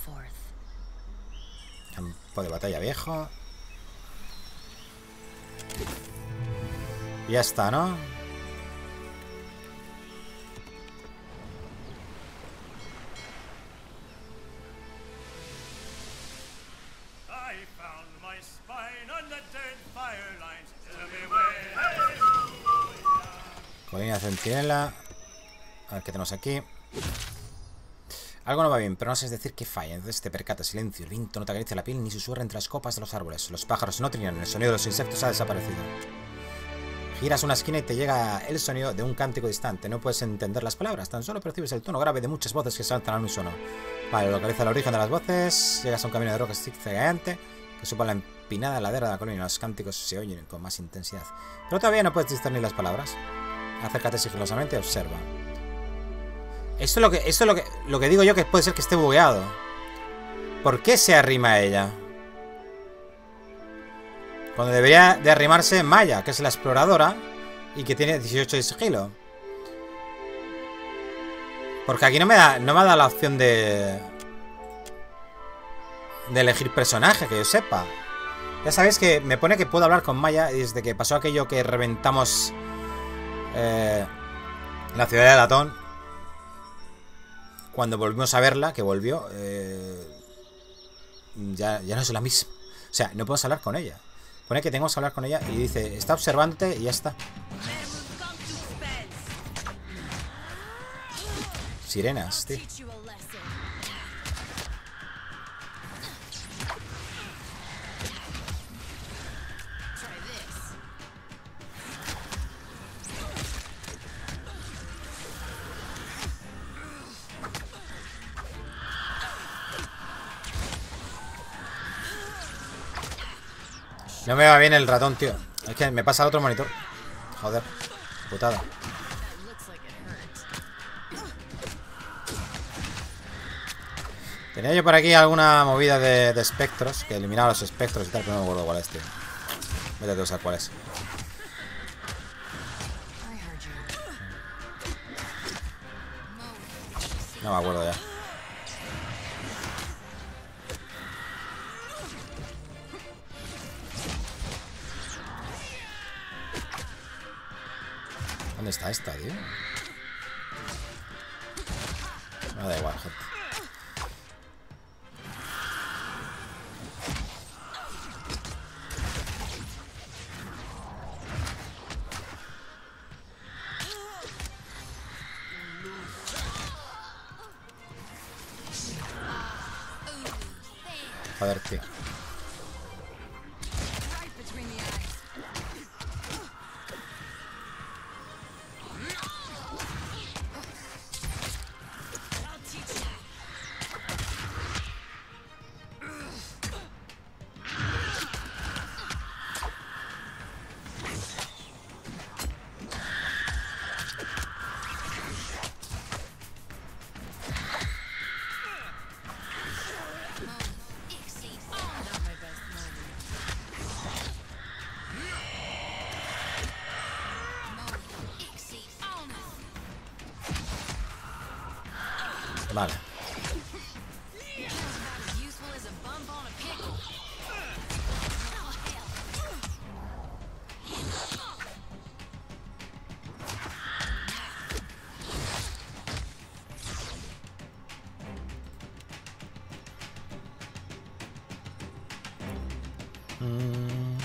Campo de batalla viejo. Y ya está, ¿no? Colina Centinela. A ver qué tenemos aquí. Algo no va bien, pero no sé decir qué falla. Entonces te percata, silencio. El viento no te acaricia la piel ni susurra entre las copas de los árboles. Los pájaros no trinan. El sonido de los insectos ha desaparecido. Giras una esquina y te llega el sonido de un cántico distante. No puedes entender las palabras, tan solo percibes el tono grave de muchas voces que saltan al unísono. Vale, localiza el origen de las voces. Llegas a un camino de roca zigzagueante que supa la empinada ladera de la colina. Los cánticos se oyen con más intensidad. Pero todavía no puedes discernir las palabras. Acércate sigilosamente y observa. Esto es lo que, esto es lo que, lo que digo yo, que puede ser que esté bugueado. ¿Por qué se arrima a ella? Cuando debería de arrimarse Maya, que es la exploradora y que tiene dieciocho de sigilo. Porque aquí no me da, no me ha dado la opción de de elegir personaje, que yo sepa. Ya sabéis que me pone que puedo hablar con Maya y desde que pasó aquello que reventamos eh, la ciudad de Latón. Cuando volvimos a verla, que volvió, eh, ya, ya no es la misma. O sea, no podemos hablar con ella. Pone que tenemos que hablar con ella y dice, está observándote y ya está. Sirenas, tío. No me va bien el ratón, tío. Es que me pasa al otro monitor. Joder, putada. Tenía yo por aquí alguna movida de, de espectros, que eliminaba los espectros y tal, pero no me acuerdo cuál es, tío. Vete a saber cuál es. No me acuerdo ya. ¿Dónde está esta, tío? No da igual, gente. Joder, tío. Vale. Mm.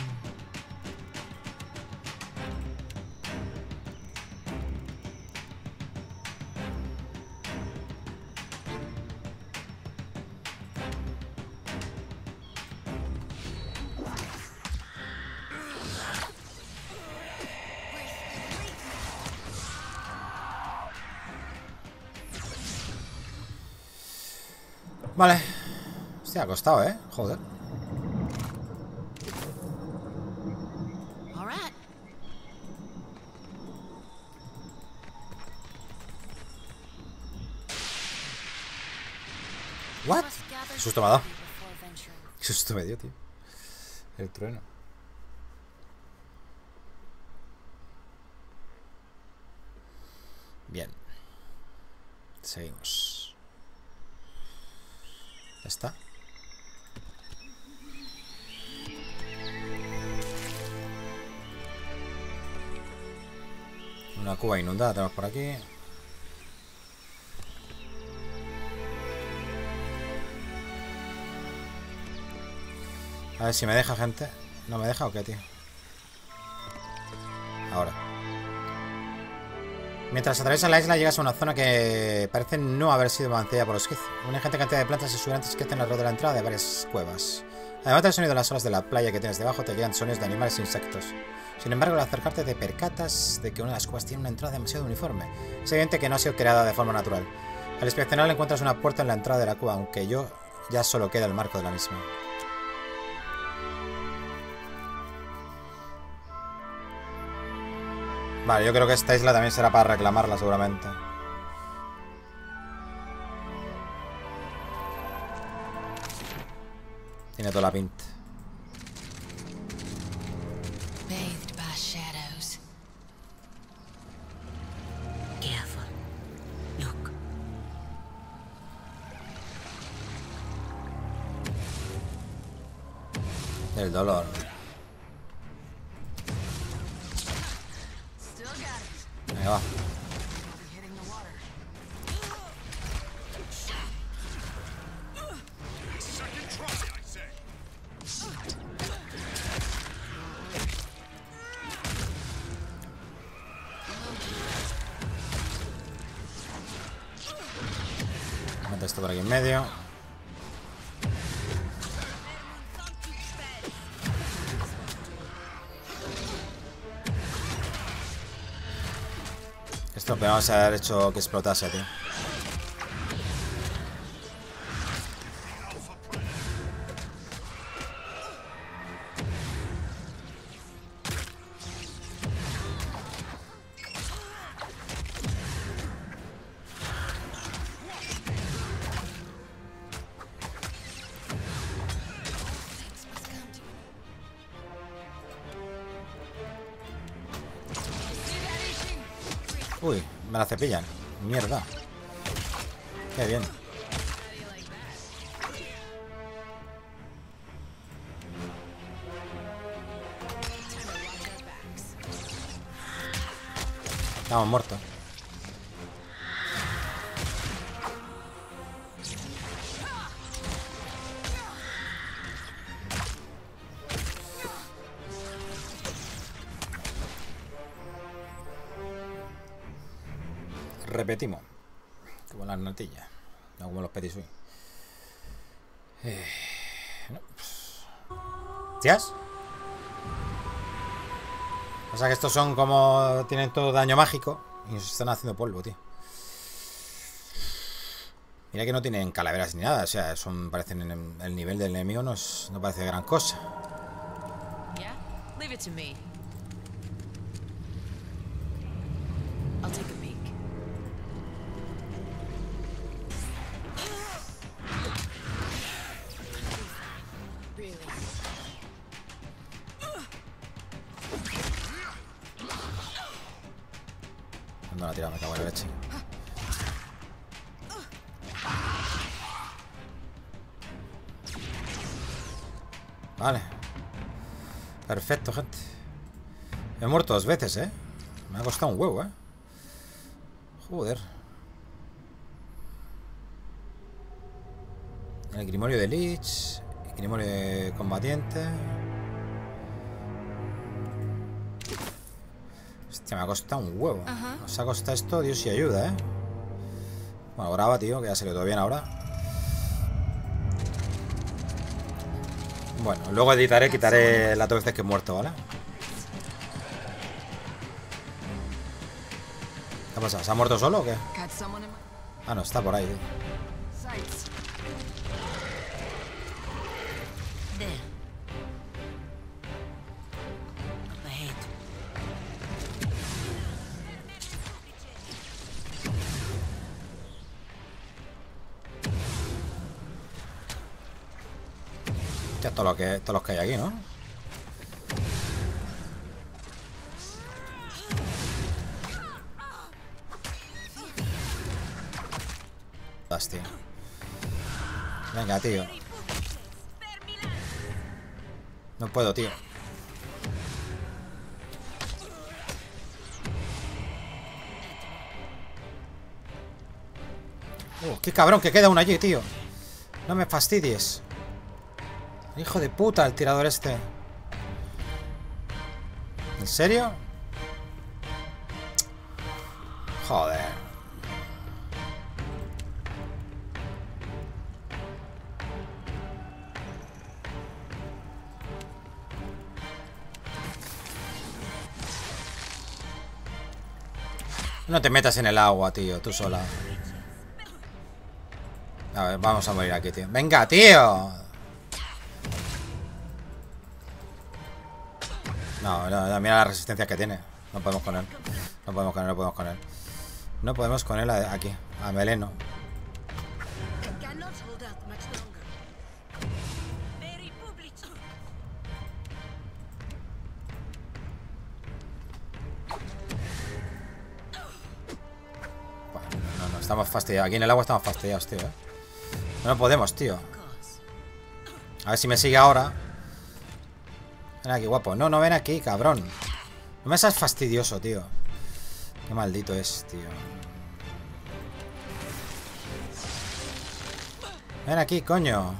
Vale. Hostia, ha costado, ¿eh? Joder. All right. What? Qué susto me ha dado. Qué susto me dio, tío. El trueno. Bien. Seguimos. Ya está. Una cuba inundada tenemos por aquí. A ver si me deja, gente. ¿No me deja o qué, tío? Ahora. Mientras atraviesas la isla llegas a una zona que parece no haber sido balanceada por los Skith. Una ingente cantidad de plantas exuberantes que están alrededor de la entrada de varias cuevas. Además del sonido de las olas de la playa que tienes debajo, te llegan sonidos de animales e insectos. Sin embargo, al acercarte te percatas de que una de las cuevas tiene una entrada demasiado uniforme. Es evidente que no ha sido creada de forma natural. Al inspeccionar encuentras una puerta en la entrada de la cueva, aunque yo ya solo queda el marco de la misma. Vale, yo creo que esta isla también será para reclamarla seguramente. Tiene toda la pinta. Bathed by shadows. Careful. Look. El dolor. Ahí va. Mete esto por aquí en medio. Esto podemos haber hecho que explotase, tío. Uy, me la cepillan. Mierda. Qué bien. Estamos muertos. Repetimos. Como las natillas. No como los petit suisse. Eh, no, pues. ¿Tías? O sea que estos son como... Tienen todo daño mágico. Y nos están haciendo polvo, tío. Mira que no tienen calaveras ni nada. O sea, son... Parecen... En el nivel del enemigo no, es, no parece gran cosa. Yeah? Leave it to me. I'll take a peek. No la tira, me cago en la leche. Vale. Perfecto, gente. He muerto dos veces, ¿eh? Me ha costado un huevo, ¿eh? Joder. El grimorio de Lich. El grimorio de combatiente. Hostia, me ha costado un huevo. Ajá. Nos ha costado esto, Dios y ayuda, ¿eh? Bueno, graba, tío, que ya salió todo bien ahora. Bueno, luego editaré, quitaré las dos veces que he muerto, ¿vale? ¿Qué ha pasado? ¿Se ha muerto solo o qué? Got someone in my Ah, no, está por ahí, tío. sights. There. Up ahead. Ya todo lo que, todos los que hay aquí, ¿no? Tío. Venga, tío. No puedo, tío. Uh, qué cabrón, que queda uno allí, tío. No me fastidies. Hijo de puta, el tirador este. ¿En serio? Joder. No te metas en el agua, tío, tú sola. A ver, vamos a morir aquí, tío. ¡Venga, tío! No, no, no, mira la resistencia que tiene. No podemos con él. No podemos con él, no podemos con él. No podemos con él aquí. A Meleno. No, no, estamos fastidiados. Aquí en el agua estamos fastidiados, tío, ¿eh? No podemos, tío. A ver si me sigue ahora. Ven aquí, guapo. No, no ven aquí, cabrón. No me seas fastidioso, tío. Qué maldito es, tío. Ven aquí, coño.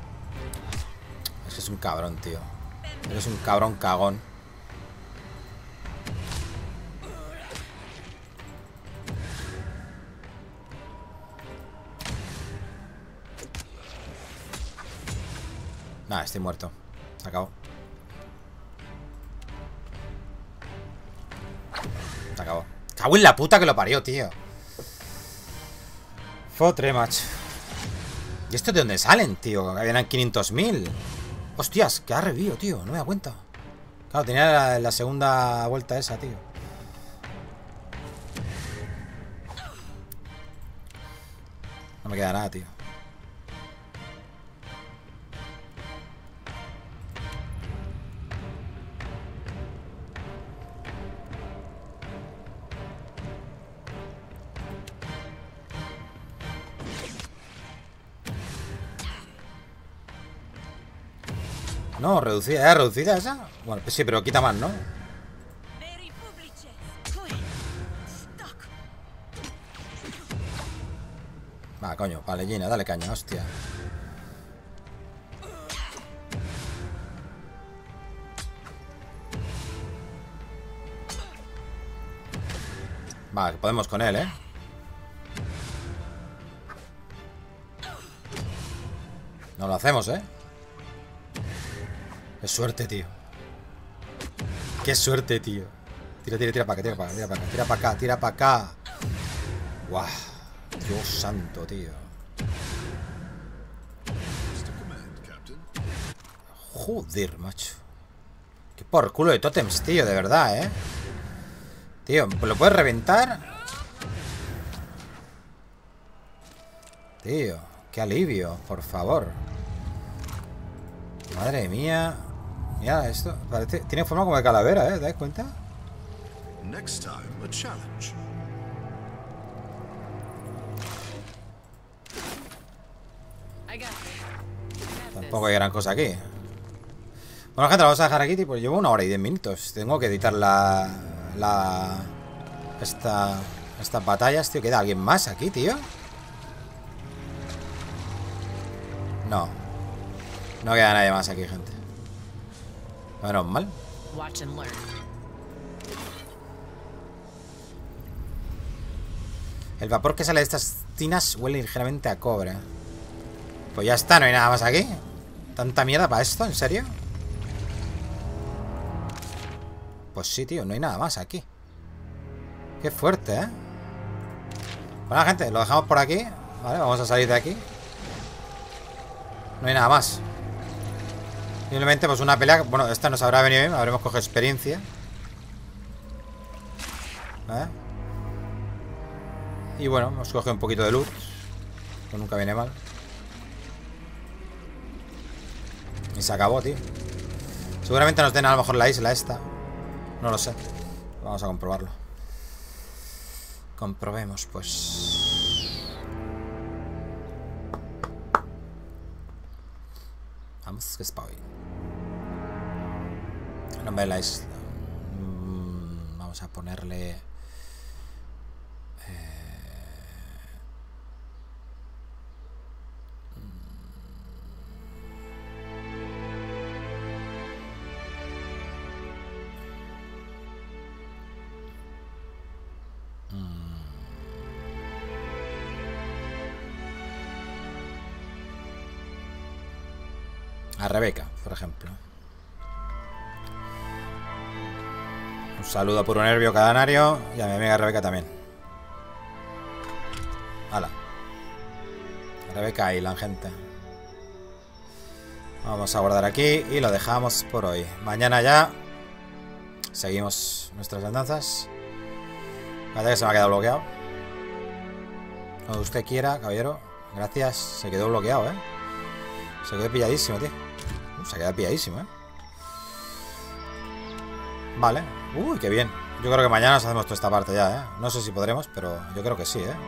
Es que es un cabrón, tío. Eres un cabrón cagón. Nada, estoy muerto. Se acabó. Se acabó. Cago en la puta que lo parió, tío. Fotre, macho. ¿Y esto de dónde salen, tío? Que habían quinientos mil. Hostias, que ha revivido, tío. No me da cuenta. Claro, tenía la, la segunda vuelta esa, tío. No me queda nada, tío. No, reducida, ¿eh? ¿Reducida esa? Bueno, pues sí, pero quita más, ¿no? Va, coño, palellina, dale caña, hostia. Va, podemos con él, ¿eh? No lo hacemos, ¿eh? Qué suerte, tío. Qué suerte, tío. Tira, tira, tira para acá, tira para acá, tira para acá, tira para acá, tira para acá. Guau. Dios santo, tío. Joder, macho. Qué por culo de tótems, tío, de verdad, ¿eh? Tío, ¿lo puedes reventar? Tío, qué alivio, por favor. Madre mía. Mira, esto parece, tiene forma como de calavera, ¿eh? ¿Te das cuenta? Next time, a challenge. I got this. Tampoco hay gran cosa aquí. Bueno, gente, la vamos a dejar aquí, tipo, llevo una hora y diez minutos. Tengo que editar la... La... Esta... Estas batallas, tío. ¿Queda alguien más aquí, tío? No. No queda nadie más aquí, gente. Menos mal. Watch and learn. El vapor que sale de estas tinas huele ligeramente a cobre. Pues ya está, no hay nada más aquí. ¿Tanta mierda para esto? ¿En serio? Pues sí, tío, no hay nada más aquí. Qué fuerte, ¿eh? Bueno, gente, lo dejamos por aquí. Vale, vamos a salir de aquí. No hay nada más. Simplemente pues una pelea. Bueno, esta nos habrá venido bien. Habremos cogido experiencia. ¿Eh? Y bueno, hemos cogido un poquito de luz. Que nunca viene mal. Y se acabó, tío. Seguramente nos den a lo mejor la isla esta. No lo sé. Vamos a comprobarlo. Comprobemos, pues. Vamos, que spawn. El nombre de la isla. Mm, vamos a ponerle... A Rebeca, por ejemplo. Un saludo a Puro Nervio Cadanario y a mi amiga Rebeca también. Hala. Rebeca Island, gente. Vamos a guardar aquí y lo dejamos por hoy. Mañana ya seguimos nuestras andanzas. Parece que se me ha quedado bloqueado. Cuando usted quiera, caballero. Gracias. Se quedó bloqueado, ¿eh? Se quedó pilladísimo, tío. Uh, se queda pilladísimo, ¿eh? Vale. Uy, qué bien. Yo creo que mañana nos hacemos toda esta parte ya, ¿eh? No sé si podremos, pero yo creo que sí, ¿eh?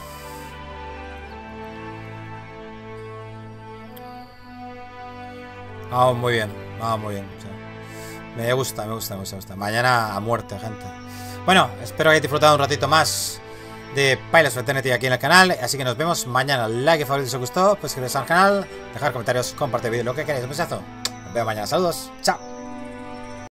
Vamos muy bien. Vamos muy bien. Sí. Me gusta, me gusta, me gusta, me gusta. Mañana a muerte, gente. Bueno, espero que hayáis disfrutado un ratito más de Pilots of Eternity aquí en el canal. Así que nos vemos mañana. Like y favorito si os gustó. Pues suscribiros al canal, dejar comentarios, compartir el vídeo, lo que queráis. Un besazo. Nos vemos mañana. Saludos. Chao.